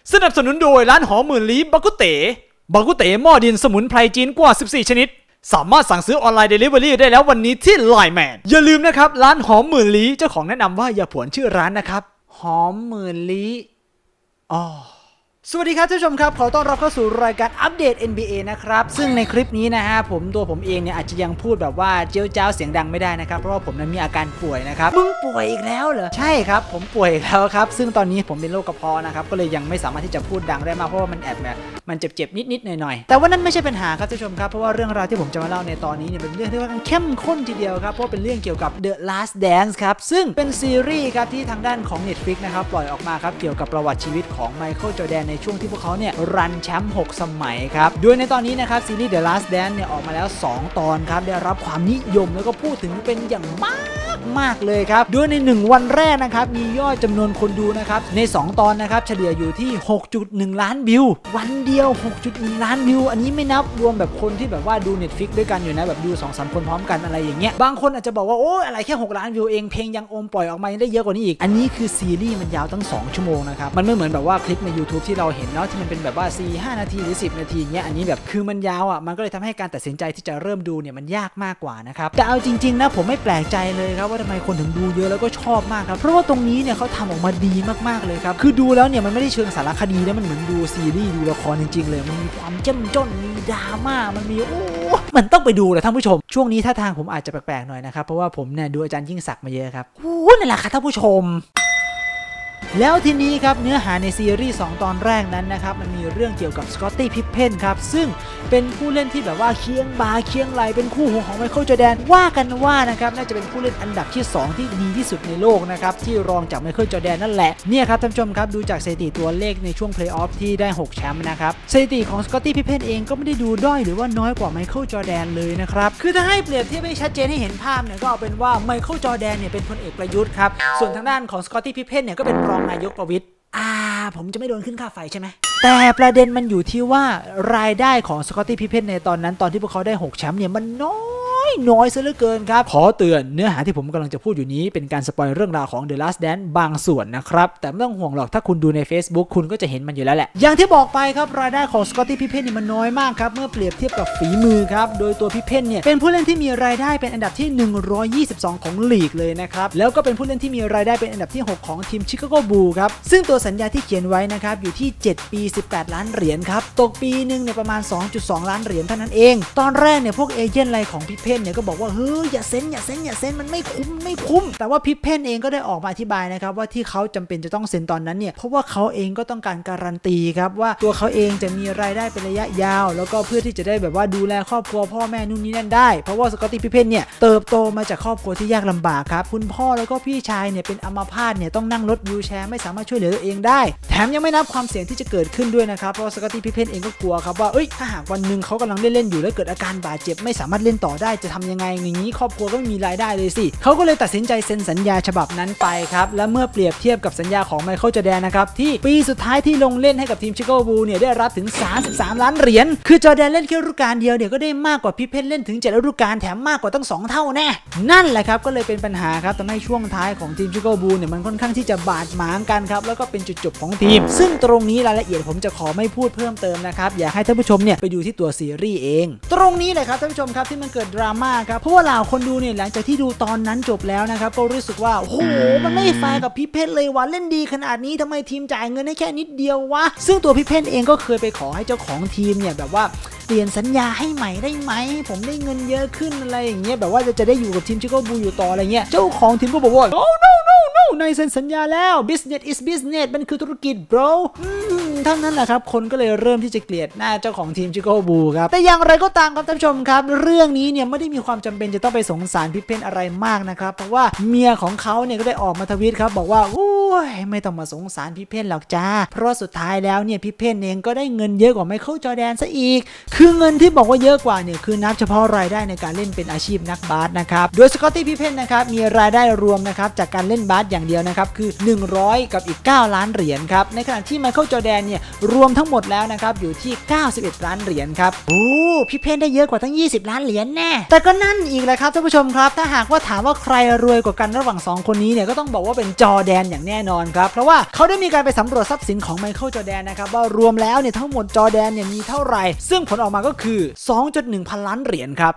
สนับสนุนโดยร้านหอมหมื่นลี้บักกุเต๋บักกุเต๋หม้อดินสมุนไพรจีนกว่า14ชนิดสามารถสั่งซื้อออนไลน์เดลิเวอรี่ได้แล้ววันนี้ที่ LINE MAN อย่าลืมนะครับร้านหอมหมื่นลี้เจ้าของแนะนำว่าอย่าผวนชื่อร้านนะครับหอมหมื่นลี้สวัสดีครับท่านผู้ชมครับขอต้อนรับเข้าสู่รายการอัปเดต NBA นะครับซึ่งในคลิปนี้นะฮะตัวผมเองเนี่ยอาจจะยังพูดแบบว่าเจ้าเจ้าเสียงดังไม่ได้นะครับเพราะว่าผมนั้นมีอาการป่วยนะครับมึงป่วยอีกแล้วเหรอใช่ครับผมป่วยอีกแล้วครับซึ่งตอนนี้ผมเป็นโรคกระเพาะนะครับก็เลยยังไม่สามารถที่จะพูดดังได้มากเพราะว่ามันแอบแบบมันเจ็บนิดหน่อยแต่ว่านั้นไม่ใช่ปัญหาครับท่านผู้ชมครับเพราะว่าเรื่องราวที่ผมจะมาเล่าในตอนนี้เนี่ยเป็นเรื่องที่ว่าเข้มข้นทีเดียวครับเพราะเป็นเรื่องเกี่ยวกับ The Last Dance ครับซึ่งเป็นซีรีส์ครับที่ทางด้านของ Netflix นะครับปล่อยออกมาครับเกี่ยวกับประวัติชีวิตของไมเคิลจอร์แดนในช่วงที่พวกเขาเนี่ยรันแชมป์6สมัยครับโดยในตอนนี้นะครับซีรีส์ The Last Dance เนี่ยออกมาแล้ว2ตอนครับได้รับความนิยมแล้วก็พูดถึงเป็นอย่างมากเลยครับโดยใน1วันแรกนะครับมียอดจำนวนคนดูนะครับใน2ตอนนะครับเฉลี่ยอยู่ที่ 6.1 ล้านวิววันเดียว 6.1 ล้านวิวอันนี้ไม่นับรวมแบบคนที่แบบว่าดู Netflix ด้วยกันอยู่นะแบบดู 2-3 คนพร้อมกันอะไรอย่างเงี้ยบางคนอาจจะบอกว่าโอ้อะไรแค่6ล้านวิวเองเพลงยังโอมปล่อยออกมาได้เยอะกว่านี้อีกอันนี้คือซีรีส์มันยาวตั้ง2ชั่วโมงนะครับมันไม่เหมือนแบบว่าคลิปใน YouTube ที่เราเห็นเนาะที่มันเป็นแบบว่า 4-5 นาทีหรือ10นาทีเงี้ยอันนี้แบบคือมันยาวอ่ะมันก็เลยทำให้การตัดสินใจที่จะเริ่มดูเนี่ยมันยากมากกว่านะครับแต่เอาจริงๆนะผมไม่แปลกใจเลยครับว่าทำไมคนถึงดูเยอะแล้วก็ชอบมากครับเพราะว่าตรงนี้เนี่ยเขาทำออกมาดีมากๆเลยครับคือดูแล้วเนี่ยมันไม่ได้เชิงสารคดีนะมันเหมือนดูซีรีส์ดูละครจริงๆเลยมันมีความเจ้มจนมีดราม่ามันมีมันต้องไปดูเลยท่านผู้ชมช่วงนี้ท่าทางผมอาจจะแปลกๆหน่อยนะครับเพราะว่าผมเนี่ยดูอาจารย์ยิ่งศักดิ์มาเยอะครับนั่นแหละค่ะท่านผู้ชมแล้วทีนี้ครับเนื้อหาในซีรีส์2ตอนแรกนั้นนะครับมันมีเรื่องเกี่ยวกับสกอตตี้พิปเพนครับซึ่งเป็นผู้เล่นที่แบบว่าเคียงบ่าเคียงไหลเป็นคู่หูของไมเคิลจอร์แดนว่ากันว่านะครับน่าจะเป็นผู้เล่นอันดับที่2ที่ดีที่สุดในโลกนะครับที่รองจากไมเคิลจอร์แดนนั่นแหละเนี่ยครับท่านผู้ชมครับดูจากสถิติตัวเลขในช่วงเพลย์ออฟที่ได้6แชมป์นะครับสถิติของสกอตตี้พิปเพนเองก็ไม่ได้ดูด้อยหรือว่าน้อยกว่าไมเคิลจอร์แดนเลยนะครับคือถ้าให้เปรียบเทียบให้ชัดเจนให้เห็นภาพเนี่ยก็เอาเป็นว่าไมเคิลจอร์แดนเนี่ยเป็นพลเอกประยุทธ์ครับส่วนทางด้านของสกอตตี้พิปเพนเนี่ยก็เป็นรองนายกประวิตรผมจะไม่โดนขึ้นค่าไฟใช่ไหมแต่ประเด็นมันอยู่ที่ว่ารายได้ของสกอตตี้พิปเพนในตอนนั้นตอนที่พวกเขาได้6แชมป์เนี่ยมันน้อยซะเหลือเกินครับขอเตือนเนื้อหาที่ผมกำลังจะพูดอยู่นี้เป็นการสปอยเรื่องราวของ The Last Dance บางส่วนนะครับแต่ไม่ต้องห่วงหรอกถ้าคุณดูใน Facebook คุณก็จะเห็นมันอยู่แล้วแหละอย่างที่บอกไปครับรายได้ของสกอตตี้พิปเพนนี่มันน้อยมากครับเมื่อเปรียบเทียบกับฝีมือครับโดยตัวพิปเพนเนี่ยเป็นผู้เล่นที่มีรายได้เป็นอันดับที่122ของลีกเลยนะครับแล้วก็เป็นผู้เล่นที่มีรายได้เป็นอันดับที่6ของทีมชิคาโกบูลส์ครับซึ่งตัวสัญญาที่เขียนไว้นะครับอยู่ที่7ปี18ล้านเหรียญครับตกปีนึงเนี่ยประมาณ 2.2 ล้านเหรียญเท่านั้นเองตอนแรกเนี่ยพวกเอเจนต์อะไรของพิปเพนเนี่ยก็บอกว่าอย่าเซ็นมันไม่คุ้มแต่ว่าพิปเพนเองก็ได้ออกมาอธิบายนะครับว่าที่เขาจำเป็นจะต้องเซ็นตอนนั้นเนี่ยเพราะว่าเขาเองก็ต้องการการันตีครับว่าตัวเขาเองจะมีรายได้เป็นระยะยาวแล้วก็เพื่อที่จะได้แบบว่าดูแลครอบครัวพ่อแม่นู่นนี่นั่นได้เพราะว่าสกอตตี้พิปเพนเนี่ยเติบโตมาจากครอบครัวที่ยากลำบากครับคุณพ่อแล้วก็พี่ชายเนี่ยเป็นอัมพาตเนี่ยต้องนั่งรถวีลแชร์ไม่สามารถช่วยเหลือตัวเองได้แถมยังไม่นับความเสี่ยงที่จะเกิดขึ้นด้วยนะครับเพราะสกอตตี้พิปเพนเองก็กลัวครับว่าถ้าหากวันนึงเขากำลังเล่นอยู่แล้วเกิดอาการบาดเจ็บไม่สามารถเล่นต่อได้จะทำยังไงอย่างนี้ครอบครัวก็ไม่มีรายได้เลยสิเขาก็เลยตัดสินใจเซ็นสัญญาฉบับนั้นไปครับและเมื่อเปรียบเทียบกับสัญญาของไมเคิลจอร์แดนนะครับที่ปีสุดท้ายที่ลงเล่นให้กับทีมชิคาโกบูลส์เนี่ยได้รับถึง33ล้านเหรียญคือจอร์แดนเล่นแค่ฤดูกาลเดียวเดี๋ยวก็ได้มากกว่าพิปเพนเล่นถึง7ฤดูกาลแถมมากกว่าตั้ง2เท่าแน่นั่นแหละครับก็เลยเป็นปัญหาครับทำให้ช่วงท้ายของทีมชิคาโกบูลส์เนี่ยมันค่อนข้างที่จะบาดหมางกันครับแล้วก็เป็นจุดจบของทีมซึ่งตรงนี้รายละเอียดผมจะขอไม่พูดเพิ่มเติมนะครับอยากให้ท่านผู้ชมเนี่ยไปดูที่ตัวซีรีส์เองตรงนี้เลยครับท่านผู้ชมครับที่มันเกิดดราม่าครับเพราะว่าเหล่าคนดูเนี่ยหลังจากที่ดูตอนนั้นจบแล้วนะครับก็รู้สึกว่าโอ้โหมันไม่แฟร์กับพิปเพนเลยว่ะเล่นดีขนาดนี้ทำไมทีมจ่ายเงินให้แค่นิดเดียววะซึ่งตัวพิปเพนเองก็เคยไปขอให้เจ้าของทีมเนี่ยแบบว่าเปลี่ยนสัญญาให้ใหม่ได้ไหมผมได้เงินเยอะขึ้นอะไรอย่างเงี้ยแบบว่าจะได้อยู่กับทีมชิคาโกบูลส์อยู่ต่ออะไรเงี้ยเจ้าของทีมก็บอกว่า no นายเซ็นสัญญาแล้ว business is business มันคือธุรกิจ bro เท่านั้นแหละครับคนก็เลยเริ่มที่จะเกลียดหน้าเจ้าของทีมชิคาโกบูลส์ครับแต่อย่างไรก็ตามครับท่านผู้ชมครับเรื่องนี้เนี่ยไม่ได้มีความจำเป็นจะต้องไปสงสารพิปเพนอะไรมากนะครับเพราะว่าเมียของเขาเนี่ยก็ได้ออกมาทวีตครับบอกว่าไม่ต้องมาสงสารพิปเพนหรอกจ้าเพราะสุดท้ายแล้วเนี่ยพิปเพนเองก็ได้เงินเยอะกว่าไมเคิลจอร์แดนซะอีกคือเงินที่บอกว่าเยอะกว่าเนี่ยคือนับเฉพาะรายได้ในการเล่นเป็นอาชีพนักบาสนะครับโดยสกอตตี้พิปเพนนะครับมีรายได้รวมนะครับจากการเล่นบาสอย่างเดียวนะครับคือ100กับอีก9ล้านเหรียญครับในขณะที่ไมเคิลจอร์แดนเนี่ยรวมทั้งหมดแล้วนะครับอยู่ที่91ล้านเหรียญครับโอ้พี่เพนได้เยอะกว่าทั้ง20ล้านเหรียญแน่แต่ก็นั่นอีกแหละครับท่านผู้ชมครับถ้าหากว่าถามว่าใครรวยกว่ากันระหว่าง2คนนี้เนี่ยก็ต้องบอกว่าเป็นจอร์แดนอย่างแน่นอนครับเพราะว่าเขาได้มีการไปสำรวจทรัพย์สินของไมเคิลจอร์แดนนะครับว่ารวมแล้วเนี่ยทั้งหมดจอร์แดนเนี่ยมีเท่าไหร่ซึ่งผลออกมาก็คือ 2.1 พันล้านเหรียญครับ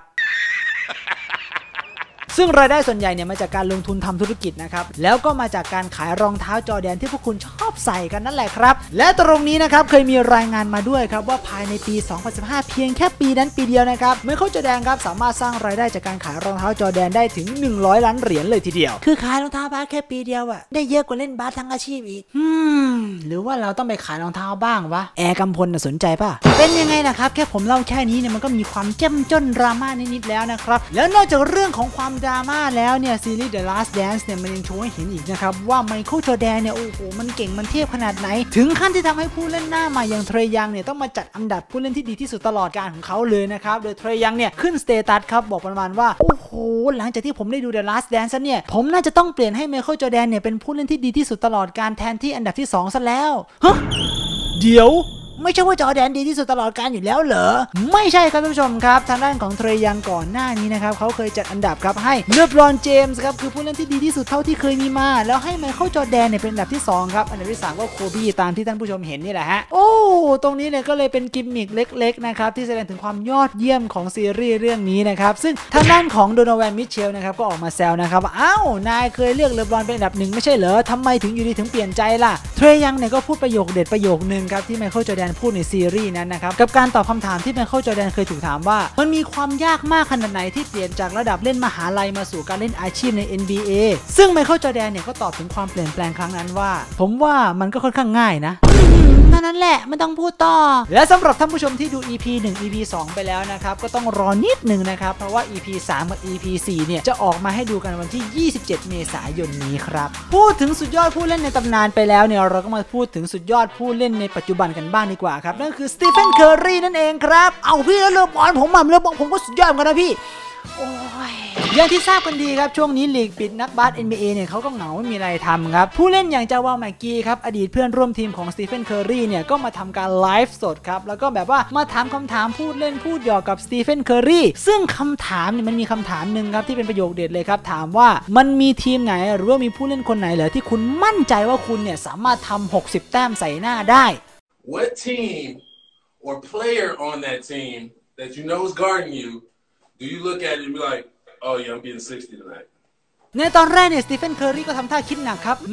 ซึ่งรายได้ส่วนใหญ่เนี่ยมาจากการลงทุนทำธุรกิจนะครับแล้วก็มาจากการขายรองเท้าจอร์แดนที่พวกคุณชอบใส่กันนั่นแหละครับและตรงนี้นะครับเคยมีรายงานมาด้วยครับว่าภายในปี 2015 เพียงแค่ปีนั้นปีเดียวนะครับไมเคิลจอร์แดนครับสามารถสร้างรายได้จากการขายรองเท้าจอร์แดนได้ถึง100ล้านเหรียญเลยทีเดียวคือขายรองเท้าบาสแค่ปีเดียวอะได้เยอะกว่าเล่นบาสทั้งอาชีพอีกหรือว่าเราต้องไปขายรองเท้าบ้างวะแอร์กำพลสนใจป่ะเป็นยังไงนะครับแค่ผมเล่าแค่นี้เนี่ยมันก็มีความเจ้มจนดราม่านิดๆแล้วนะครับแล้วนอกจากเรื่องของความดราม่าแล้วเนี่ยซีรีส์ The Last Dance เนี่ยมันยังโชว์ให้เห็นอีกนะครับว่าไมเคิลจอร์แดนเนี่ยโอ้โหมันเก่งมันเทพขนาดไหนถึงขั้นที่ทำให้ผู้เล่นหน้าใหม่อย่างเทรยังเนี่ยต้องมาจัดอันดับผู้เล่นที่ดีที่สุดตลอดกาลของเขาเลยนะครับโดยเทรยังเนี่ยขึ้นสเตตัสครับบอกประมาณว่าโอ้โหหลังจากที่ผมได้ดู The Last Dance เนี่ยผมน่าจะต้องเปลี่ยนให้ไมเคิลจอร์แดนเนี่ยเป็นผู้เล่นที่ดีที่สุดตลอดกาลแทนที่อันดับที่2ซะแล้วฮะเดี๋ยวไม่ใช่ว่าจอร์แดนดีที่สุดตลอดกาลอยู่แล้วเหรอไม่ใช่ครับท่านผู้ชมครับทางด้านของเทรยังก่อนหน้านี้นะครับเขาเคยจัดอันดับครับให้เลบรอนเจมส์ครับคือผู้เล่นที่ดีที่สุดเท่าที่เคยมีมาแล้วให้ไมเคิลจอร์แดนเนี่ยเป็นอันดับที่2ครับอันดับที่3ก็โคบี้ตามที่ท่านผู้ชมเห็นนี่แหละฮะโอ้ตรงนี้เนี่ยก็เลยเป็นกิมมิคเล็กๆนะครับที่แสดงถึงความยอดเยี่ยมของซีรีส์เรื่องนี้นะครับซึ่งทางด้านของโดโนแวนมิเชลนะครับก็ออกมาแซวนะครับอ้าวนายเคยเลือกเลบรอนเป็นอันดับ1ไม่ใช่เหรอทำไมถึงอยู่ดีถึงเปลี่ยนใจล่ะเทรยังเนี่ยก็พูดประโยคเด็ดประโยคนึงครับที่ไมเคิลจอร์แดนพูดในซีรีส์นั้นนะครับกับการตอบคำถามที่ไมเคิลจอร์แดนเคยถูกถามว่ามันมีความยากมากขนาดไหนที่เปลี่ยนจากระดับเล่นมหาลัยมาสู่การเล่นอาชีพใน NBA ซึ่งไมเคิลจอร์แดนเนี่ยก็ตอบถึงความเปลี่ยนแปลงครั้งนั้นว่าผมว่ามันก็ค่อนข้างง่ายนะนั่นแหละไม่ต้องพูดต่อและสำหรับท่านผู้ชมที่ดู EP 1 EP 2 ไปแล้วนะครับก็ต้องรอนิดนึงนะครับเพราะว่า EP 3 กับ EP 4 เนี่ยจะออกมาให้ดูกันวันที่27เมษายนนี้ครับพูดถึงสุดยอดผู้เล่นในตำนานไปแล้วเนี่ยเราก็มาพูดถึงสุดยอดผู้เล่นในปัจจุบันกันบ้างดีกว่าครับนั่นคือสตีเฟนเคอร์รีนั่นเองครับเอาพี่แล้วเลบอนผมมาเลบอนผมก็สุดยอดเหมือนกันนะพี่โอ้ยอย่างที่ทราบกันดีครับช่วงนี้ลีกปิดนักบาส NBA เนี่ยเขาก็เหงาไม่มีอะไรทำครับผู้เล่นอย่างจาวาแมกกี้ครับอดีตเพื่อนร่วมทีมของสตีเฟนเคอร์รีเนี่ยก็มาทำการไลฟ์สดครับแล้วก็แบบว่ามาถามคำถามพูดเล่นพูดหยอกกับสตีเฟนเคอร์รีซึ่งคำถามเนี่ยมันมีคำถามหนึ่งครับที่เป็นประโยคเด็ดเลยครับถามว่ามันมีทีมไหนหรือว่ามีผู้เล่นคนไหนเหรอที่คุณมั่นใจว่าคุณเนี่ยสามารถทำ60แต้มใส่หน้าได้ What team or player on that team that you know is guarding you do you look at it and be like oh yeah I'm getting 60 tonight ในตอนแรกเนี่ยสตีเฟนเคอร์รีก็ทำท่าคิดหนักครับ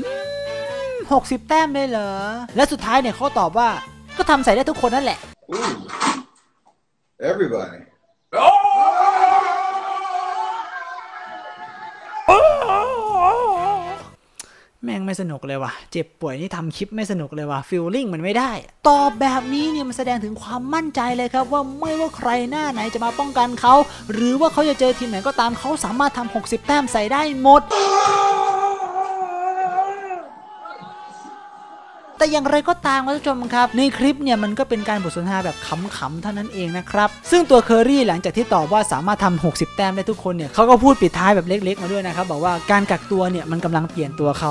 60แต้มเลยเหรอและสุดท้ายเนี่ยเขาตอบว่าก็ทำใส่ได้ทุกคนนั่นแหละ Everybody แม่งไม่สนุกเลยว่ะเจ็บป่วยนี่ทำคลิปไม่สนุกเลยว่ะฟีลลิ่งมันไม่ได้ตอบแบบนี้เนี่ยมันแสดงถึงความมั่นใจเลยครับว่าไม่ว่าใครหน้าไหนจะมาป้องกันเขาหรือว่าเขาจะเจอทีมไหนก็ตามเขาสามารถทำ60แต้มใส่ได้หมดแต่อย่างไรก็ตามท่านผู้ชมครับในคลิปเนี่ยมันก็เป็นการบทสนทนาแบบขำๆเท่านั้นเองนะครับซึ่งตัวเคอร์รี่หลังจากที่ตอบว่าสามารถทำ60แต้มได้ทุกคนเนี่ยเขาก็พูดปิดท้ายแบบเล็กๆมาด้วยนะครับบอกว่าการกักตัวเนี่ยมันกำลังเปลี่ยนตัวเขา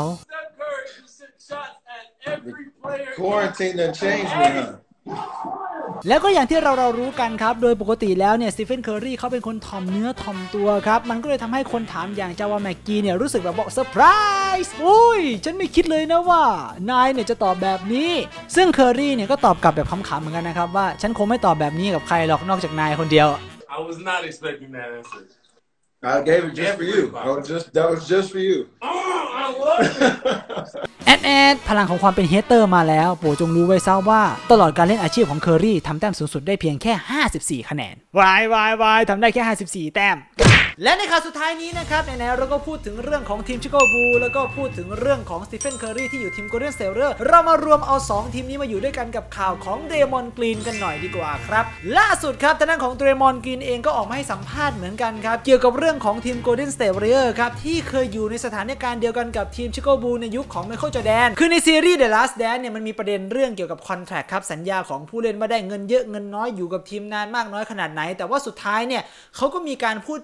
Quarantine done changed me, huh? แล้วก็อย่างที่เรารู้กันครับโดยปกติแล้วเนี่ยสตีเฟนเคอร์รีเขาเป็นคนถ่อมเนื้อถ่อมตัวครับมันก็เลยทำให้คนถามอย่างจาวาแมกกี้เนี่ยรู้สึกแบบว่าเซอร์ไพรส์โอ้ยฉันไม่คิดเลยนะว่านายเนี่ยจะตอบแบบนี้ซึ่งเคอร์รีเนี่ยก็ตอบกลับแบบขำๆเหมือนกันนะครับว่าฉันคงไม่ตอบแบบนี้กับใครหรอกนอกจากนายคนเดียว I was not expecting that answer I gave it just for you. That was just for you. I love it. แอดพลังของความเป็นเฮเตอร์มาแล้วโปรดจงรู้ไว้ซะว่าตลอดการเล่นอาชีพของเคอร์รี่ทำแต้มสูงสุดได้เพียงแค่54คะแนนวายทำได้แค่54แต้มและในข่าวสุดท้ายนี้นะครับไหนๆเราก็พูดถึงเรื่องของทีมชิคาโกบูลแล้วก็พูดถึงเรื่องของสตีเฟนเคอร์รีที่อยู่ทีมโกลเด้นสเตท Warriors เรามารวมเอา2ทีมนี้มาอยู่ด้วยกันกับข่าวของเดมอนกรีนกันหน่อยดีกว่าครับล่าสุดครับทางด้านของเดมอนกรีนเองก็ออกมาให้สัมภาษณ์เหมือนกันครับเกี่ยวกับเรื่องของทีมโกลเด้นสเตท Warriors ครับที่เคยอยู่ในสถานการณ์เดียวกันกับทีมชิคาโกบูลในยุคของไมเคิลจอร์แดนคือในซีรีส์ The Last Dance เนี่ยมันมีประเด็นเรื่องเกี่ยวกับคอนแทรคครับสัญญาของผู้เล่นว่าได้เงินเยอะเงินน้อยอยู่กับทีมนานมากน้อยขนาดไหนแต่ว่าสุดท้ายเนี่ยเขาก็มีการพูดจาชัด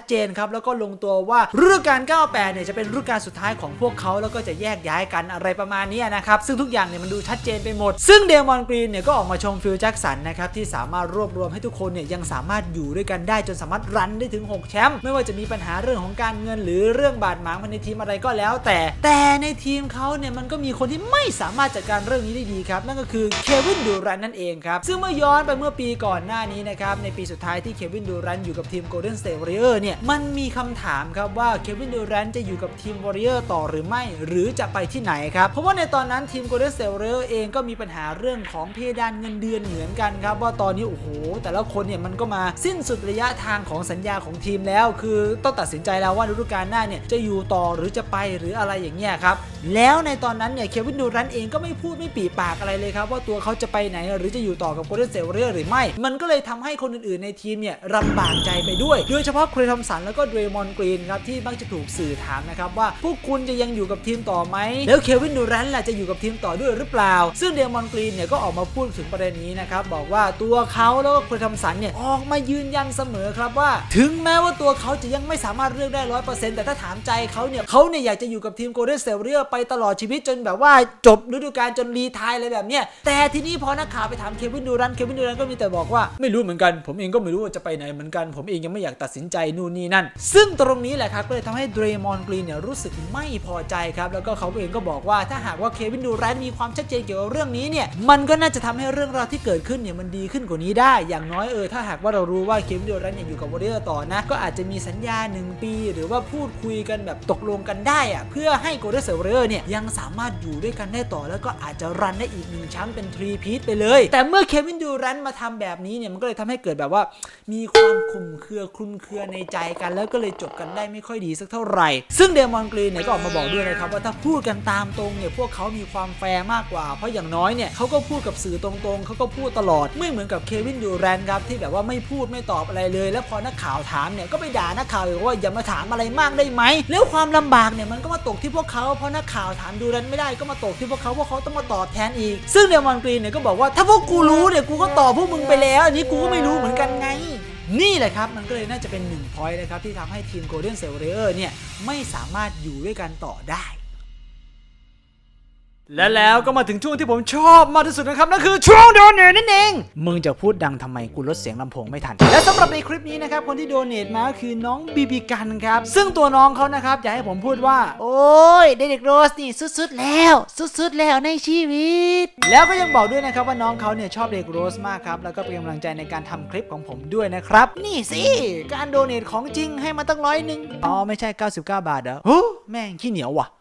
เจนครับแล้วก็ลงตัวว่าฤดูกาล98เนี่ยจะเป็นฤดูกาลสุดท้ายของพวกเขาแล้วก็จะแยกย้ายกันอะไรประมาณนี้นะครับซึ่งทุกอย่างเนี่ยมันดูชัดเจนไปหมดซึ่งเดมอนกรีนเนี่ยก็ออกมาชมฟิลแจ็คสันนะครับที่สามารถรวบรวมให้ทุกคนเนี่ยยังสามารถอยู่ด้วยกันได้จนสามารถรันได้ถึง6แชมป์ไม่ว่าจะมีปัญหาเรื่องของการเงินหรือเรื่องบาดหมางภายในทีมอะไรก็แล้วแต่ในทีมเขาเนี่ยมันก็มีคนที่ไม่สามารถจัดการเรื่องนี้ได้ดีครับนั่นก็คือเควินดูแรนต์นั่นเองครับซึ่งเมื่อย้อนไปเมื่อปีก่อนหน้านี้นะครับในปีสุดท้ายที่เควินดูแรนต์อยู่กับทีม Golden State Warriors เนี่ยมันมีคำถามครับว่าเควินดูแรนต์จะอยู่กับทีม Warriors ต่อหรือไม่หรือจะไปที่ไหนครับเพราะว่าในตอนนั้นทีม Golden State Warriors เองก็มีปัญหาเรื่องของเพดานเงินเดือนเหมือนกันครับว่าตอนนี้โอ้โหแต่ละคนเนี่ยมันก็มาสิ้นสุดระยะทางของสัญญาของทีมแล้วคือต้องตัดสินใจแล้วว่าฤดูกาลหน้าเนี่ยจะอยู่ต่อหรือจะไปหรืออะไรอย่างเงี้ยครับแล้วในตอนนั้นเนี่ยเควินดูแรนต์เองก็ไม่พูดไม่ปีปากอะไรเลยครับว่าตัวเขาจะไปไหนหรือจะอยู่ต่อกับ Golden State Warriors หรือไม่มันก็เลยทำให้คนอื่นๆในทีมเนี่ยลำบากใจไปด้วยโดยเฉพาะเคลย์ ทอมสันแล้วก็เดรมอนด์กรีนครับที่มักจะถูกสื่อถามนะครับว่าพวกคุณจะยังอยู่กับทีมต่อไหมแล้วเควินดูแรนต์ล่ะจะอยู่กับทีมต่อด้วยหรือเปล่าซึ่งเดรมอนด์กรีนเนี่ยก็ออกมาพูดถึงประเด็นนี้นะครับบอกว่าตัวเขาแล้วก็เคลย์ ทอมสันเนี่ยออกมายืนยันเสมอครับว่าถึงแม้ว่าตัวเขาจะยังไม่สามารถเลือกได้ 100% แต่ถ้าถามใจเขาเนี่ยอยากจะอยู่กับทีม Golden State Warriors ไปตลอดชีวิตจนแบบว่าจบฤดูกาลจนรีไทร์อะไรแบบเนี้ยแต่ทีนี้พอนักข่าวไปถามเควินดูแรนต์ก็มีแต่บอกว่าไม่รู้เหมือนกันผมเองก็ไม่รู้ว่าจะไปไหนเหมือนกันผมเองยังไม่อยากตัดสินใจนู่นนี่นั่นซึ่งตรงนี้แหละครับก็เลยทำให้เดรมอนด์กรีนเนี่ยรู้สึกไม่พอใจครับแล้วก็เขาเองก็บอกว่าถ้าหากว่าเควินดูแรนต์มีความชัดเจนเกี่ยวกับเรื่องนี้เนี่ยมันก็น่าจะทำให้เรื่องราวที่เกิดขึ้นเนี่ยมันดีขึ้นกว่านี้ได้อย่างน้อยถ้าหากว่าเรารู้ว่าเควินดูแรนต์อยู่กับวอริเออร์ต่อนะก็อาจจะมีสัญญา1 ปีหรือว่าพูดคุยกันแบบตกลงกันได้อะเพื่อให้ Golden State Warriors เนี่ยยังสามารถอยู่ด้วยกันได้ต่อแล้วก็อาจจะรันได้อีก1แชมป์เป็น3 พีทไปเลยแต่เมื่อเควินดูแรนต์มาทำแบบนี้เนี่ยมันก็เลยทำให้เกิดแบบว่ามีความคลุมเครือในใจกันแล้วก็เลยจบกันได้ไม่ค่อยดีสักเท่าไหร่ซึ่งเดมอนด์กรีนเนี่ยก็ออกมาบอกด้วยนะครับว่าถ้าพูดกันตามตรงเนี่ยพวกเขามีความแฟร์มากกว่าเพราะอย่างน้อยเนี่ยเขาก็พูดกับสื่อตรงๆเขาก็พูดตลอดไม่เหมือนกับเควินดูแรนต์ครับที่แบบว่าไม่พูดไม่ตอบอะไรเลยแล้วพอนักข่าวถามเนี่ยก็ไปด่านักข่าวอีกว่าอย่ามาถามอะไรมากได้ไหมแล้วความลำบากเนี่ยมันก็มาตกที่พวกเขาเพราะนักข่าวถามดูแรนต์ไม่ได้ก็มาตกที่พวกเขาต้องมาตอบแทนอีกซึ่งเดมอนด์กรีนเนี่ยก็บอกว่าถ้าพวกกูรู้เนี่ยกูก็ตอบพวกมึงไปแล้วอันนี้กูก็ไม่รู้เหมือนกันไงนี่แหละครับมันก็เลยน่าจะเป็น1 point นะครับที่ทำให้ทีม Golden State Warriors เนี่ยไม่สามารถอยู่ด้วยกันต่อได้และแล้วก็มาถึงช่วงที่ผมชอบมากที่สุดนะครับนั่นคือช่วงโดเนทนั่นเองมึงจะพูดดังทำไมกูลดเสียงลำโพงไม่ทันและสำหรับในคลิปนี้นะครับคนที่โดเนทมาก็คือน้องบีบีกันครับซึ่งตัวน้องเขานะครับอยากให้ผมพูดว่าโอ้ยเด็กโรสนี่สุดๆแล้วในชีวิตแล้วก็ยังบอกด้วยนะครับว่าน้องเขาเนี่ยชอบเด็กโรสมากครับแล้วก็เป็นกำลังใจในการทำคลิปของผมด้วยนะครับนี่สิการโดเนทของจริงให้มาตั้ง100อ๋อไม่ใช่99 บาทเหรอแม่งขี้เหนียวว่ะ